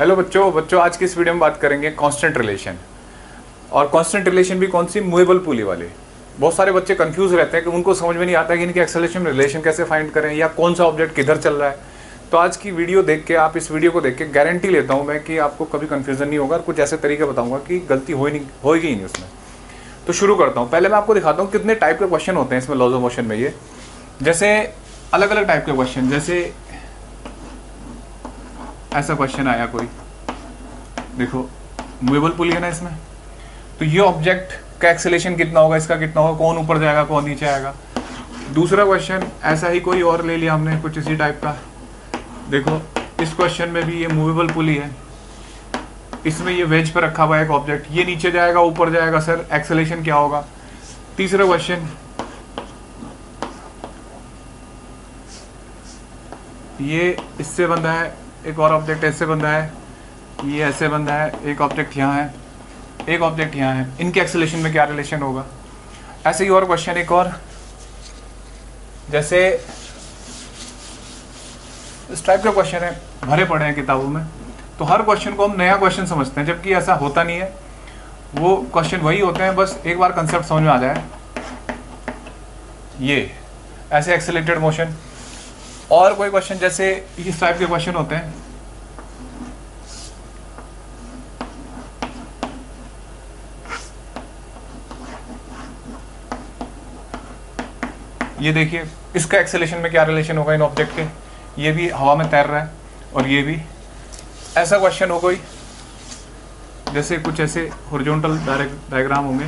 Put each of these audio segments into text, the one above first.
Hello बच्चों आज की इस वीडियो में बात करेंगे कांस्टेंट रिलेशन। और कांस्टेंट रिलेशन भी कौन सी, मूवेबल पुली वाले। बहुत सारे बच्चे कंफ्यूज रहते हैं कि उनको समझ में नहीं आता कि इनके एक्सेलरेशन में रिलेशन कैसे फाइंड करें या कौन सा ऑब्जेक्ट किधर चल रहा है। तो आज की वीडियो देख के, आप इस वीडियो को देख के गारंटी लेता हूँ मैं कि आपको कभी कन्फ्यूजन नहीं होगा और कुछ ऐसे तरीके बताऊंगा कि गलती होगी ही नहीं उसमें। तो शुरू करता हूँ। पहले मैं आपको दिखाता हूँ कितने टाइप के क्वेश्चन होते हैं इसमें लॉज ऑफ मोशन में। ये जैसे अलग अलग टाइप के क्वेश्चन, जैसे ऐसा क्वेश्चन आया कोई, देखो मूवेबल पुली है ना इसमें, तो ये ऑब्जेक्ट का एक्सेलरेशन कितना होगा, इसका कितना होगा, कौन ऊपर जाएगा कौन नीचे आएगा। दूसरा क्वेश्चन ऐसा ही कोई और ले लिया हमने कुछ इसी टाइप का। देखो इस क्वेश्चन में भी ये मूवेबल पुली है, इसमें ये वेज पर रखा हुआ है एक ऑब्जेक्ट, ये नीचे जाएगा ऊपर जाएगा, सर एक्सेलरेशन क्या होगा। तीसरा क्वेश्चन ये इससे बंधा है, एक और ऑब्जेक्ट ऐसे बंधा है, ये ऐसे बंधा है, एक ऑब्जेक्ट यहाँ है, एक ऑब्जेक्ट यहाँ है, इनके एक्सेलरेशन में क्या रिलेशन होगा। ऐसे ही और क्वेश्चन एक और, जैसे इस टाइप का क्वेश्चन है, भरे पड़े हैं किताबों में। तो हर क्वेश्चन को हम नया क्वेश्चन समझते हैं, जबकि ऐसा होता नहीं है। वो क्वेश्चन वही होते हैं, बस एक बार कंसेप्ट समझ में आ जाए। ये ऐसे एक्सेलरेटेड मोशन। और कोई क्वेश्चन जैसे इस टाइप के क्वेश्चन होते हैं, ये देखिए इसका एक्सेलरेशन में क्या रिलेशन होगा इन ऑब्जेक्ट के, ये भी हवा में तैर रहा है और ये भी। ऐसा क्वेश्चन हो कोई, जैसे कुछ ऐसे हॉरिजॉन्टल डायग्राम होंगे।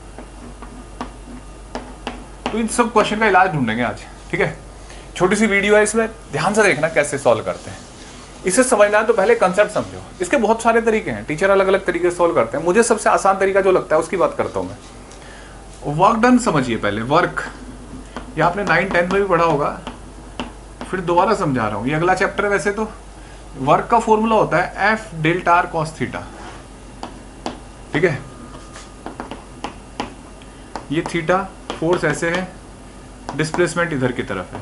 तो इन सब क्वेश्चन का इलाज ढूंढेंगे आज, ठीक है। छोटी सी वीडियो है, इसमें ध्यान से देखना कैसे सॉल्व करते हैं। इसे समझना है तो पहले कंसेप्ट समझो। इसके बहुत सारे तरीके हैं, टीचर अलग अलग तरीके से सॉल्व करते हैं। मुझे सबसे आसान तरीका जो लगता है उसकी बात करता हूं मैं। वर्क डन समझिए पहले। वर्क ये आपने 9-10 में भी पढ़ा होगा, फिर दोबारा समझा रहा हूं, ये अगला चैप्टर है। वैसे तो वर्क का फॉर्मूला होता है F delta R cos theta, ठीक है। ये थीटा फोर्स ऐसे है, डिस्प्लेसमेंट इधर की तरफ है,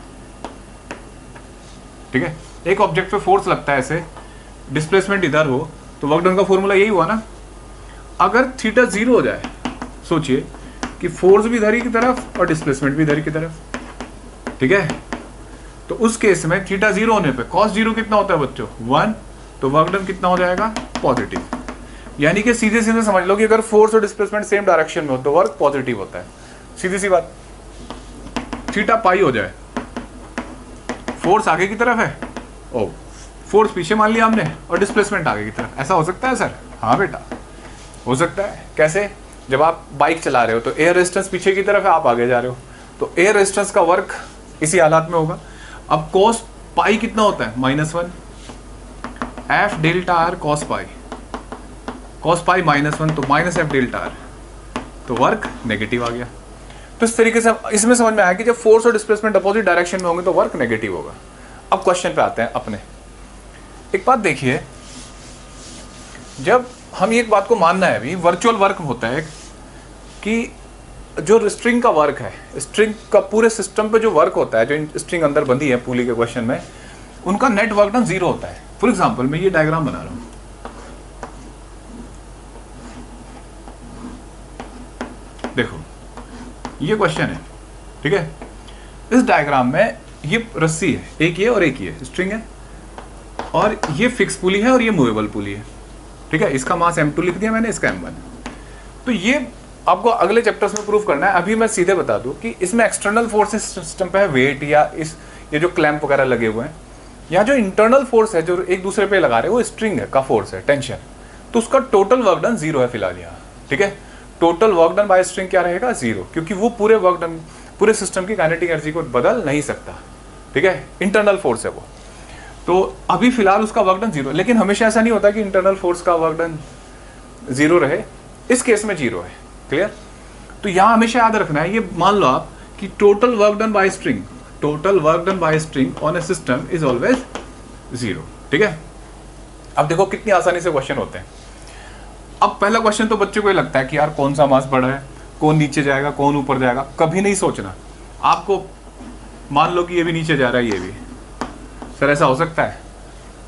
ठीक है। एक ऑब्जेक्ट पे फोर्स लगता है ऐसे, डिस्प्लेसमेंट इधर हो, तो वर्क डन का फॉर्मूला यही हुआ ना। अगर थीटा 0 हो जाए, सोचिए कि फोर्स भी इधर ही की तरफ और डिस्प्लेसमेंट भी इधर ही की तरफ, ठीक है। तो उस केस में थीटा 0 होने पे cos 0 कितना होता है बच्चों, 1। तो वर्क डन कितना हो जाएगा, पॉजिटिव। यानी कि सीधे सीधे समझ लो कि अगर फोर्स और डिस्प्लेसमेंट सेम डायरेक्शन में हो तो वर्क पॉजिटिव होता है, सीधी सी बात। थीटा पाई हो जाए, फोर्स आगे की तरफ है, ओ फोर्स पीछे मान लिया हमने और डिस्प्लेसमेंट आगे की तरफ। ऐसा हो सकता है सर? हाँ बेटा हो सकता है। कैसे? जब आप बाइक चला रहे हो तो एयर रेजिस्टेंस पीछे की तरफ है, आप आगे जा रहे हो, तो एयर रेजिस्टेंस का वर्क इसी हालात में होगा। अब cos पाई कितना होता है, -1। F delta R cos pi, cos pi -1 तो -f डेल्टा आर, तो वर्क नेगेटिव आ गया। तो इस तरीके से इसमें समझ में आया कि जब फोर्स और डिस्प्लेसमेंट अपोजिट डायरेक्शन में होंगे तो वर्क नेगेटिव होगा। अब क्वेश्चन पे आते हैं अपने। एक बात देखिए, जब हम एक बात को मानना है, अभी वर्चुअल वर्क होता है कि जो स्ट्रिंग का वर्क है, स्ट्रिंग का पूरे सिस्टम पे जो वर्क होता है, जो स्ट्रिंग अंदर बंधी है पुली के क्वेश्चन में, उनका नेट वर्क डन 0 होता है। फॉर एग्जांपल मैं ये डायग्राम बना रहा हूं, देखो ये क्वेश्चन है, ठीक है। इस डायग्राम में ये रस्सी है, एक ये और एक ये स्ट्रिंग है, और ये फिक्स पुली है और ये मूवेबल पुली है, ठीक है। इसका मास m2 लिख दिया मैंने, इसका m1। तो ये आपको अगले चैप्टर्स में प्रूव करना है। अभी मैं सीधे बता दूं कि इसमें एक्सटर्नल फोर्सेस सिस्टम पे है, वेट या ये जो क्लैंप वगैरह लगे हुए हैं, या जो इंटरनल फोर्स है जो एक दूसरे पे लगा रहे हैं, वो स्ट्रिंग है का फोर्स है, टेंशन। तो उसका टोटल वर्क डन 0 है फिलहाल यहाँ, ठीक है। Total work done by string क्या रहेगा, 0, क्योंकि वो पूरे वर्क डन, पूरे सिस्टम की काइनेटिक एनर्जी को बदल नहीं सकता, ठीक है। इंटरनल फोर्स है वो। तो अभी फिलहाल उसका वर्क डन 0, लेकिन हमेशा ऐसा नहीं होता कि इंटरनल फोर्स का वर्क डन 0 रहे। इस केस में 0 है, क्लियर। तो यहां हमेशा याद रखना है, ये मान लो आप कि total work done by string, total work done by string on a system is always 0, ठीक है। अब देखो कितनी आसानी से क्वेश्चन होते हैं। अब पहला क्वेश्चन तो बच्चों को ये लगता है कि यार कौन सा मास बड़ा है, कौन नीचे जाएगा, कौन ऊपर जाएगा। कभी नहीं सोचना। आपको मान लो कि ये भी नीचे जा रहा है, ये भी, सर ऐसा हो सकता है?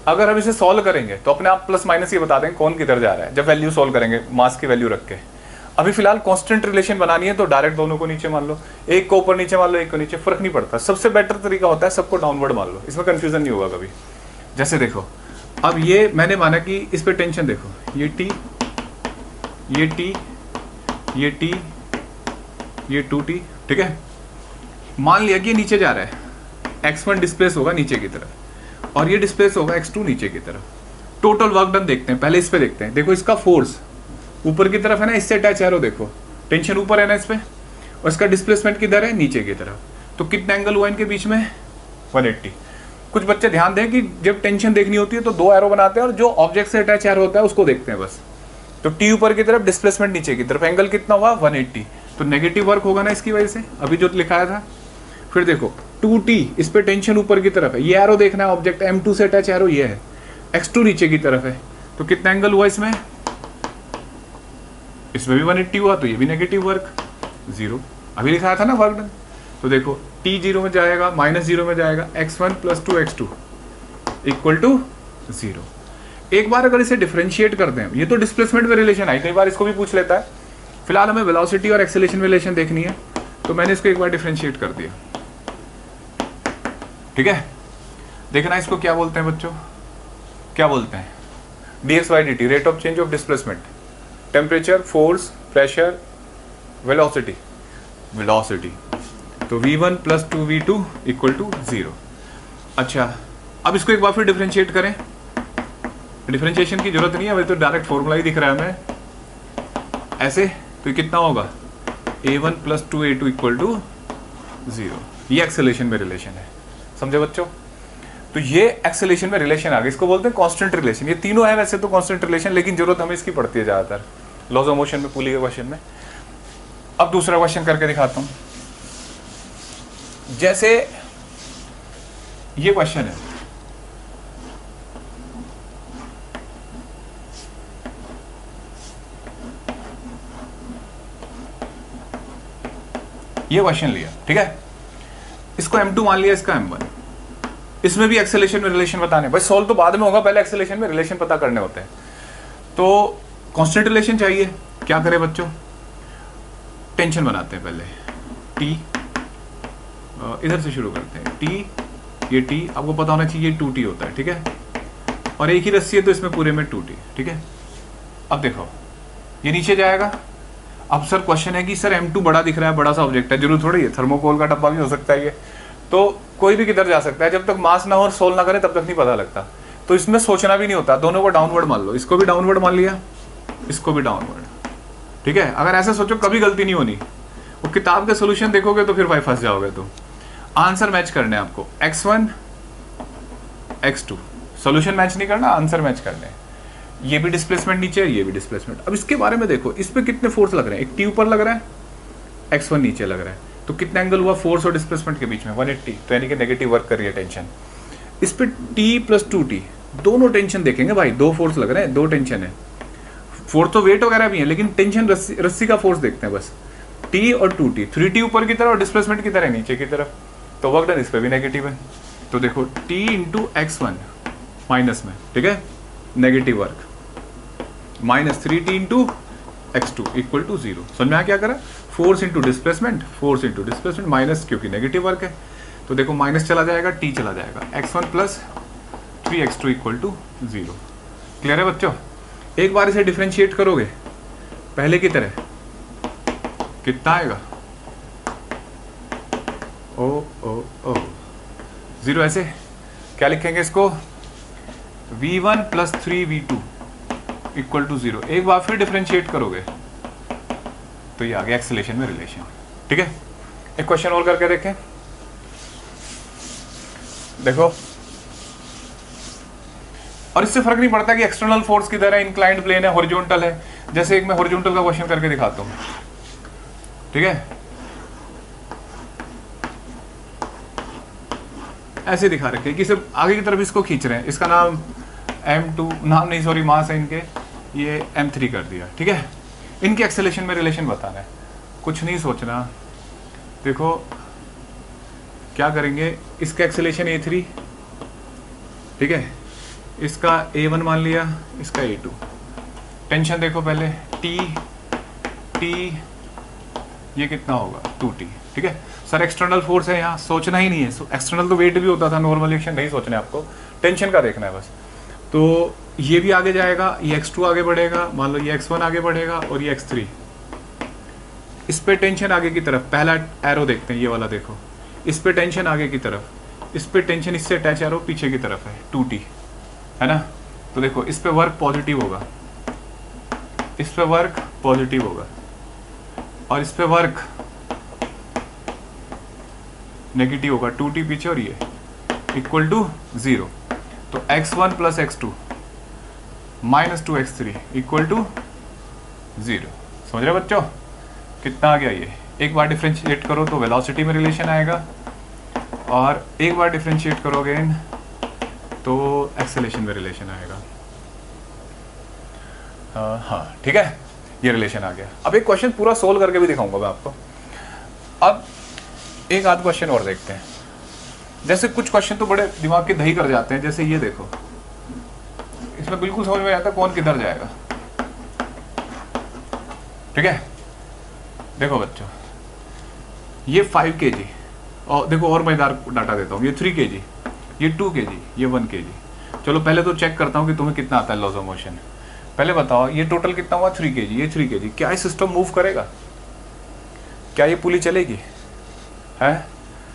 अगर हम इसे सॉल्व करेंगे तो अपने आप प्लस माइनस ये बता देंगे कौन किधर जा रहा है, जब वैल्यू सॉल्व करेंगे मास की वैल्यू रख के। अभी फिलहाल कांस्टेंट रिलेशन बनानी है तो डायरेक्ट दोनों को नीचे मान लो, एक को ऊपर नीचे मान लो, एक को नीचे, फर्क नहीं पड़ता। सबसे बेटर तरीका होता है सबको डाउनवर्ड मान लो, इसमें कंफ्यूजन नहीं होगा कभी। जैसे देखो अब ये मैंने माना कि इस पे टेंशन देखो, ये टी, ये टी, ये टी, ये 2t, ठीक है। मान लिया कि ये नीचे जा रहा है, x1 डिस्प्लेस होगा नीचे की तरफ और ये डिस्प्लेस होगा x2 नीचे की तरफ। टोटल वर्क डन देखते हैं, पहले इस पे देखते हैं। देखो इसका फोर्स ऊपर की तरफ है ना, इससे अटैच एरो देखो, टेंशन ऊपर है ना इस पे, और इसका डिस्प्लेसमेंट किधर है, नीचे की तरफ। तो कितना एंगल हुआ इनके बीच में, 180। कुछ बच्चे ध्यान दें कि जब टेंशन देखनी होती है तो दो एरो बनाते हैं और जो ऑब्जेक्ट से अटैच एरो होता है उसको देखते हैं बस। तो टी ऊपर की तरफ, डिस्प्लेसमेंट नीचे की तरफ, एंगल कितना हुआ 180, तो नेगेटिव वर्क होगा ना इसकी वजह से, अभी जो लिखाया था। फिर देखो 2t, इस पे टेंशन ऊपर की तरफ है, ये एरो देखना है, ऑब्जेक्ट m2 से अटैच एरो ये है, x2 नीचे की तरफ है, तो कितना एंगल हुआ इसमें, इसमें भी 180 हुआ, तो ये भी नेगेटिव वर्क 0। अभी लिखाया था ना वर्क डन। तो देखो t 0 में जाएगा, -0 में जाएगा, x1 + 2x2 = 0। एक बार अगर इसे डिफरेंशिएट कर दें, ये तो डिस्प्लेसमेंट में रिलेशन आई, कई बार इसको भी पूछ लेता है। फिलहाल हमें वेलोसिटी और एक्सेलरेशन में रिलेशन देखनी है, तो मैंने इसको एक बार डिफरेंशिएट कर दिया, ठीक है। देखना इसको क्या बोलते हैं बच्चों, क्या बोलते हैं, dx/dt, rate of change of displacement, temperature, force, pressure, velocity, velocity. तो v1 + 2v2 = 0। अच्छा, अब इसको एक बार फिर डिफरेंशिएट करें, डिफरेंशिएशन की जरूरत नहीं है, वही तो डायरेक्ट फॉर्मूला ही दिख रहा है हमें ऐसे। तो ये कितना होगा, a1 + 2a2 = 0। ये एक्सेलरेशन में रिलेशन है, समझे बच्चों। तो ये एक्सेलरेशन में रिलेशन आ गया, इसको बोलते हैं कांस्टेंट रिलेशन। ये तीनों है वैसे तो कांस्टेंट रिलेशन, लेकिन जरूरत हमें इसकी पड़ती है ज्यादातर लॉज ऑफ मोशन में, पुली के क्वेश्चन में। अब दूसरा क्वेश्चन करके दिखाता हूं। जैसे ये क्वेश्चन है, ये क्वेश्चन लिया, ठीक है, इसको m2 मान लिया, इसका m1। इसमें भी एक्सेलरेशन में रिलेशन बताने, भाई सॉल्व तो बाद में होगा, पहले एक्सेलरेशन में रिलेशन पता करने होते हैं। तो कांस्टेंट रिलेशन चाहिए, क्या करें बच्चों, टेंशन बनाते हैं पहले, t, इधर से शुरू करते हैं, t, ये t आपको पता होना चाहिए, ये 2t होता है, ठीक है, और एक ही रस्सी है तो इसमें पूरे में 2t, ठीक है। अब देखो ये नीचे जाएगा। अब सर क्वेश्चन है कि सर m2 बड़ा दिख रहा है, बड़ा सा ऑब्जेक्ट है, जरूर थोड़ी है, थर्मोकोल का डब्बा भी हो सकता है ये, तो कोई भी किधर जा सकता है, जब तक मास ना हो और सोल्व ना करे तब तक नहीं पता लगता। तो इसमें सोचना भी नहीं होता, दोनों को डाउनवर्ड मान लो, इसको भी डाउनवर्ड मान लिया, इसको भी डाउनवर्ड, ठीक है। अगर ऐसे सोचो कभी गलती नहीं होनी, वो किताब के सोल्यूशन देखोगे तो फिर भाई फंस जाओगे। तो आंसर मैच करने आपको, x1 x2, सोल्यूशन मैच नहीं करना, आंसर मैच करने। ये भी डिस्प्लेसमेंट नीचे है, ये भी डिस्प्लेसमेंट। अब इसके बारे में देखो, इस पे कितने फोर्स लग रहे हैं, एक टी ऊपर लग रहा है, x1 नीचे लग रहा है, तो कितना एंगल हुआ फोर्स और डिस्प्लेसमेंट के बीच में, 180, तो यानी कि नेगेटिव वर्क कर रही है टेंशन। इस पे t + 2t, दोनों टेंशन देखेंगे भाई, दो फोर्स लग रहे हैं, दो टेंशन है, फोर्स तो वेट वगैरह भी है, लेकिन टेंशन रस्सी का फोर्स देखते हैं बस, t और 2t, 3t ऊपर की तरफ और डिस्प्लेसमेंट की तरह नीचे की तरफ, तो वर्क डन इस पे भी नेगेटिव है। तो देखो t × x1 माइनस में, ठीक है, नेगेटिव वर्क, -3t × x2 = 0। समझ में आ क्या करा, force into displacement, force into displacement, minus क्योंकि नेगेटिव वर्क है, तो देखो माइनस चला जाएगा, t चला जाएगा, x1 + 3x2 = 0। क्लियर है बच्चों। एक बार इसे डिफरेंशिएट करोगे पहले की तरह, कितना आएगा, ओ ओ ओ 0। ऐसे क्या लिखेंगे इसको, v1 + 3v2 = 0। एक बार फिर डिफरेंशिएट करोगे तो ये आ गया एक्सेलरेशन में रिलेशन, ठीक है। एक क्वेश्चन और करके देखें, देखो, और इससे फर्क नहीं पड़ता कि एक्सटर्नल फोर्स किधर है, इंक्लाइंड प्लेन है, हॉरिजॉन्टल है। जैसे एक मैं हॉरिजॉन्टल का क्वेश्चन करके दिखाता हूं, ठीक है, ऐसे दिखा रखे कि सिर्फ आगे की तरफ इसको खींच रहे हैं, इसका नाम m2, नाम नहीं सॉरी मास है इनके, ये m3 कर दिया, ठीक है। इनके एक्सेलरेशन में रिलेशन बताना है, कुछ नहीं सोचना। देखो क्या करेंगे, इसका एक्सेलरेशन a3, ठीक है, इसका A1 मान लिया, इसका A2। टेंशन देखो पहले, T ये कितना होगा 2T, ठीक है सर। एक्सटर्नल फोर्स है, यहाँ सोचना ही नहीं है, एक्सटर्नल तो वेट भी होता था, नॉर्मल रिएक्शन नहीं सोचना है आपको, टेंशन का देखना है बस। तो ये भी आगे जाएगा, ये x2 आगे बढ़ेगा, मान लो ये x1 आगे बढ़ेगा और ये x3, इस पे टेंशन आगे की तरफ, पहला एरो देखते हैं ये वाला देखो, इस पे टेंशन आगे की तरफ, इस पे टेंशन इससे अटैच एरो पीछे की तरफ है 2T, है ना। तो देखो इस पे वर्क पॉजिटिव होगा, इस पे वर्क पॉजिटिव होगा और इस पे वर्क नेगेटिव होगा, 2T पीछे और ये इक्वल टू 0। तो x1 plus x2 minus 2x3 equal to 0। समझ रहे बच्चों कितना आ गया ये। एक बार डिफ्रेंशिएट करो तो वेलोसिटी में रिलेशन आएगा और एक बार डिफ्रेंशिएट करो अगेन तो एक्सेलेरेशन में रिलेशन आएगा। हाँ ठीक है, ये रिलेशन आ गया। अब एक क्वेश्चन पूरा सोल्व करके भी दिखाऊंगा मैं आपको। अब एक आध क्वेश्चन और देखते हैं। जैसे कुछ क्वेश्चन तो बड़े दिमाग की दही कर जाते हैं, जैसे ये देखो, इसमें बिल्कुल समझ में आता है कौन किधर जाएगा। ठीक है, देखो बच्चों, ये 5 kg और देखो और मजेदार डाटा देता हूँ, ये 3 kg, ये 2 kg, ये 1 kg। चलो पहले तो चेक करता हूँ कि तुम्हें कितना आता है लॉस ऑफ मोशन। पहले बताओ ये टोटल कितना हुआ, 3 kg, ये 3 kg। क्या ये सिस्टम मूव करेगा? क्या ये पुली चलेगी? है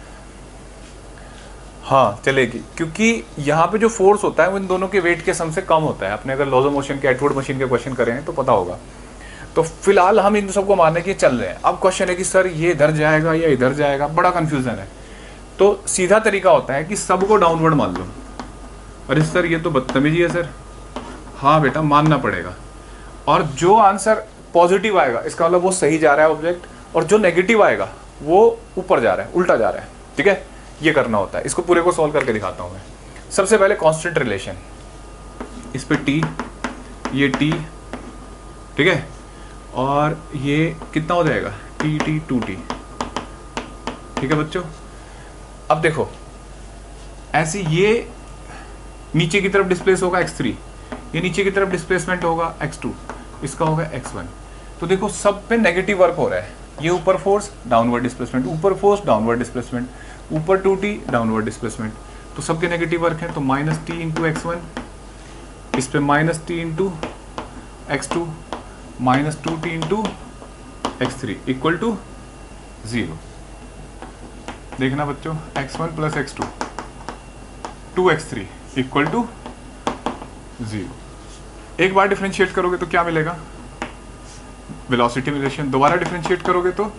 हाँ चलेगी, क्योंकि यहाँ पे जो फोर्स होता है वो इन दोनों के वेट के सम से कम होता है। आपने अगर लॉस ऑफ मोशन के एटवुड मशीन के क्वेश्चन करे हैं तो पता होगा। तो फिलहाल हम इन सबको मानने के चल रहे हैं। अब क्वेश्चन है कि सर ये इधर जाएगा या इधर जाएगा, बड़ा कंफ्यूजन है। तो सीधा तरीका होता है कि सबको डाउनवर्ड मान लो। अरे सर ये तो बदतमीजी है सर। हाँ बेटा मानना पड़ेगा। और जो आंसर पॉजिटिव आएगा इसका मतलब वो सही जा रहा है ऑब्जेक्ट, और जो नेगेटिव आएगा वो ऊपर जा रहा है, उल्टा जा रहा है। ठीक है, ये करना होता है। इसको पूरे को सॉल्व करके दिखाता हूँ मैं। सबसे पहले कांस्टेंट रिलेशन, इस पे टी, ये टी, ठीक है, और ये कितना हो जाएगा टी टी 2T। ठीक है बच्चों, अब देखो ऐसे ये नीचे की तरफ डिस्प्लेस होगा x3, ये नीचे की तरफ डिस्प्लेसमेंट होगा x2, इसका होगा x1। तो देखो सब पे नेगेटिव वर्क हो रहा है। ये ऊपर फोर्स डाउनवर्ड डिस्प्लेसमेंट, ऊपर फोर्स डाउनवर्ड डिस्प्लेसमेंट, ऊपर 2T डाउनवर्ड डिस्प्लेसमेंट। तो सबके नेगेटिव वर्क है। तो -T इंटू x1, इस पे -T into x2, -2T into x3 equal to 0। देखना बच्चों, x1 plus x2 2x3 equal to 0। एक बार डिफरेंशिएट करोगे तो क्या मिलेगा? वेलोसिटी में रिलेशन। दोबारा डिफरेंशिएट करोगे तो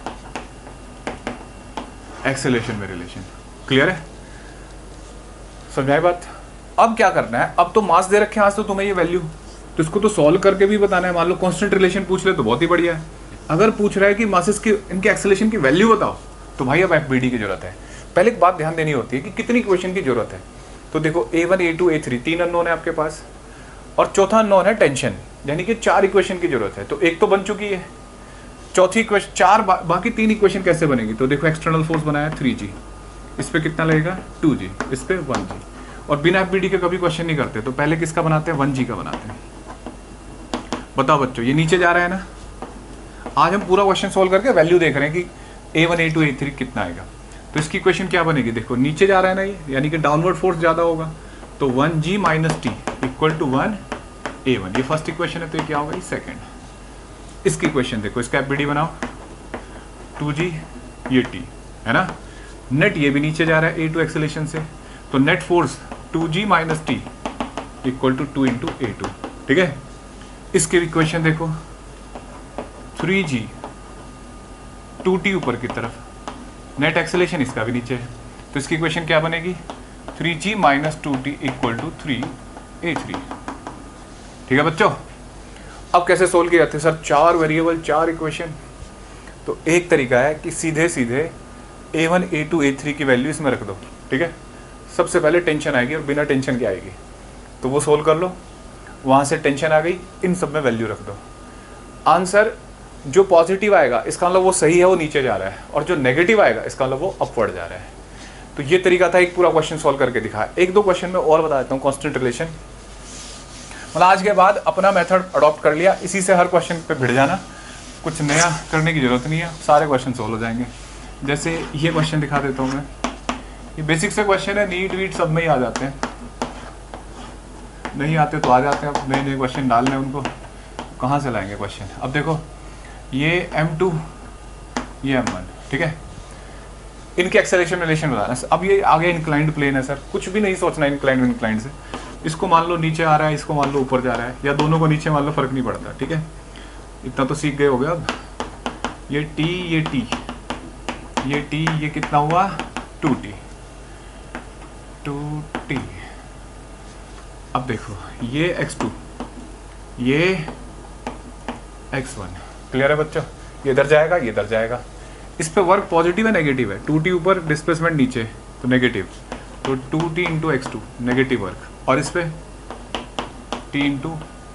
एक्सेलरेशन में रिलेशन। क्लियर है? समझाए बात? अब क्या करना है, अब तो मास दे रखे हैं आज तो तुम्हें ये वैल्यू, तो इसको तो सॉल्व करके भी बताना है। मान लो कांस्टेंट रिलेशन पूछ ले तो बहुत ही बढ़िया है। अगर पूछ रहा है कि मासेस की इनके एक्सेलरेशन की वैल्यू बताओ, तो भाई अब एफबीडी की जरूरत है। पहले एक बात ध्यान देनी होती है कि कितनी इक्वेशन की जरूरत है। तो देखो A1 A2 A3 तीन अननोन है आपके पास, और चौथा अननोन है टेंशन, यानी कि 4 इक्वेशन की जरूरत है। तो एक तो बन चुकी है, चौथी इक्वेशन 4, बाकी 3 इक्वेशन कैसे बनेगी? तो देखो एक्सटर्नल फोर्स बनाया 3G, इस पे कितना लगेगा 2G, इस पे 1G। और बिना एफबीडी के कभी क्वेश्चन नहीं करते, तो पहले किसका बनाते हैं? 1G का बनाते हैं। बताओ बच्चों, ये नीचे जा रहा है ना। आज हम पूरा क्वेश्चन सोल्व करके वैल्यू देख रहे हैं कि A1 A2 A3 कितना आएगा। तो इसकी इक्वेशन क्या बनेगी? देखो नीचे जा रहा है ना ये, यानी कि डाउनवर्ड फोर्स ज्यादा होगा। तो 1G - T equal to 1A1। ये फर्स्ट इक्वेशन है, तो ये क्या होगा? ये सेकेंड। इसकी इक्वेशन देखो, इसका एफबीडी बनाओ, 2G ये T है ना। नेट ये भी नीचे जा रहा है A2 एक्सेलेरेशन से, तो net force 2G - T equal to 2 into A2। ठीक है, इसकी इक्वेशन देखो, 3G 2T ऊपर की तरफ, नेट एक्सेलेरेशन इसका भी नीचे है, तो इसकी इक्वेशन क्या बनेगी? 3G - 2T equal to 3A3। ठीक है बच्चों, अब कैसे सोल्व किया जाते हैं? Sir 4 variable 4 equation. तो एक तरीका है कि सीधे सीधे A1 A2 A3 की वैल्यू इसमें रख दो। ठीक है, सबसे पहले टेंशन आएगी और बिना टेंशन के आएगी, तो वो सोल्व कर लो। वहाँ से टेंशन आ गई, इन सब में वैल्यू रख दो। आंसर जो पॉजिटिव आएगा इसका मतलब वो सही है, वो नीचे जा रहा है, और जो नेगेटिव आएगा इसका मतलब वो अपवर्ड जा रहा है। तो ये तरीका था एक पूरा क्वेश्चन सॉल्व करके दिखाया। एक दो क्वेश्चन में और बता देता हूँ। कांस्टेंट रिलेशन, मतलब आज के बाद अपना मेथड अडॉप्ट कर लिया, इसी से हर क्वेश्चन पे भिड़ जाना, कुछ नया करने की जरूरत नहीं है, सारे क्वेश्चन सॉल्व हो जाएंगे। जैसे ये क्वेश्चन दिखा देता हूँ मैं, ये बेसिक से क्वेश्चन है, नीट वीट सब में ही आ जाते हैं, नहीं आते तो आ जाते हैं। अब नए नए क्वेश्चन डालने हैं उनको, कहाँ से लाएंगे क्वेश्चन। अब देखो ये M2 ये M1, ठीक है, इनके एक्सेलरेशन रिलेशन बताना। अब ये आगे इंक्लाइंड प्लेन है सर, कुछ भी नहीं सोचना इंक्लाइंड से। इसको मान लो नीचे आ रहा है, इसको मान लो ऊपर जा रहा है, या दोनों को नीचे मान लो, फर्क नहीं पड़ता, ठीक है। इतना तो सीख गए हो गए। अब ये T ये T ये T ये कितना हुआ 2T 2T। अब देखो ये x2 ये x1, क्लियर है बच्चों। ये इधर जाएगा ये इधर जाएगा। इस पे वर्क पॉजिटिव है नेगेटिव है, 2T ऊपर डिस्प्लेसमेंट नीचे तो नेगेटिव, तो 2T into x2 negative work, और इस पे T into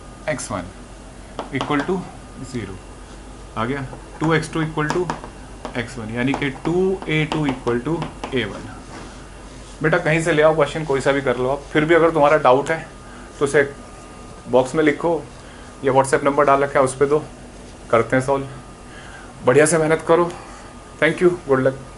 x1 equal to 0 आ गया। 2x2 इक्वल टू x1, यानी कि 2a2 इक्वल टू a1। बेटा कहीं से ले आओ क्वेश्चन, कोई सा भी कर लो आप। फिर भी अगर तुम्हारा डाउट है तो उसे बॉक्स में लिखो या व्हाट्सएप नंबर डाल रखा है उस पर दो, करते हैं सॉल्व। बढ़िया से मेहनत करो। Thank you, good luck.